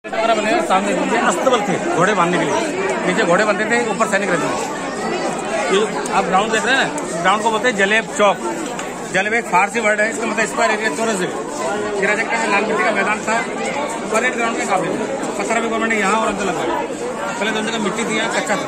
बने सामने नीचे अस्तबल थे घोड़े बांधने के लिए, नीचे घोड़े बनते थे, ऊपर सैनिक रहते थे। ये आप ग्राउंड देख रहे हैं ना, ग्राउंड को बोलते हैं जलेब चौक। जलेब एक फारसी वर्ड है, इसका मतलब स्क्वायर एरिया, चौरस जगह। गिराजक का लाल मिट्टी का मैदान था, परेड ग्राउंड के काफी पत्थर भी गवर्नमेंट ने यहाँ और अंदर लगवाया। पहले दोनों जगह मिट्टी थी, यहाँ कच्चा था।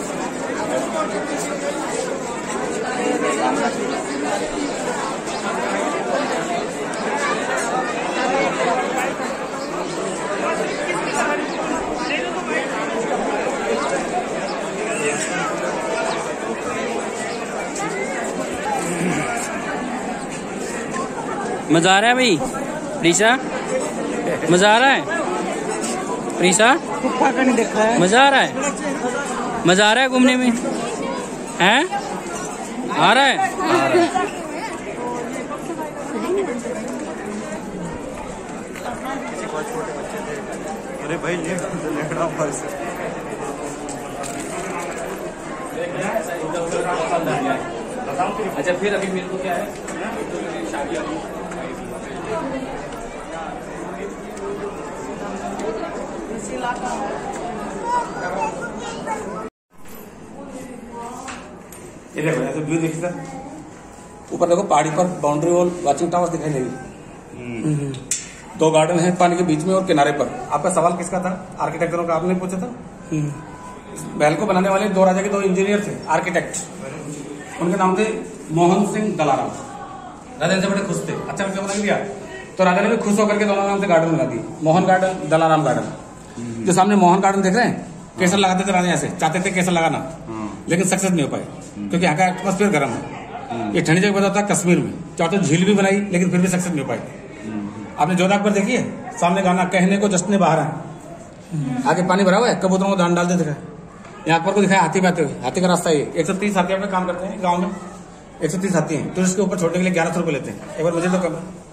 मजा आ रहा है भाई प्रीसा, मजा आ रहा है प्रीसा, नहीं देखा है। मजा आ रहा है, मजा आ रहा है घूमने में, हैं? आ रहा है, अरे भाई अच्छा फिर अभी मेरे को क्या है शादी ये देखो ऐसे व्यू देखिए सर, ऊपर देखो पहाड़ी पर बाउंड्री वॉल वाचिंग टावर दिखाई देगी। दो गार्डन है पानी के बीच में और किनारे पर। आपका सवाल किसका था? आर्किटेक्चरों का आपने पूछा था। महल को बनाने वाले दो राजा के दो इंजीनियर थे, आर्किटेक्ट। उनके नाम थे मोहन सिंह दलाराम। राजा से बड़े खुश थे, अच्छा विषय बना दिया तो राजा ने भी खुश होकर के दोनों नाम से गार्डन बना दी, मोहन गार्डन, दलाराम गार्डन। जो सामने मोहन गार्डन देख रहे हैं, केसर लगाते थे राजा, ऐसे चाहते थे केसर लगाना, लेकिन सक्सेस नहीं हो पाए क्योंकि यहाँ का एटमोस्फेयर गर्म है। ये ठंडी जगह बताता है कश्मीर में, चाहते झील भी बनाई लेकिन फिर भी सक्सेस नहीं हो पाई। आपने जोधा अकबर देखी है, सामने गाना कहने को जश्न बाहर है, आगे पानी भरा हुआ है, कबूतरों को दान डालते थे। यहाँ अकबर को दिखाया हाथी पे आते हुए, हाथी का रास्ता ये 130 हाथी अपने काम करते हैं गाँव में, 130 हाथी हैं। टूरिस्ट के ऊपर छोड़ने के लिए 1100 रुपए लेते हैं। एक बार मुझे तो कम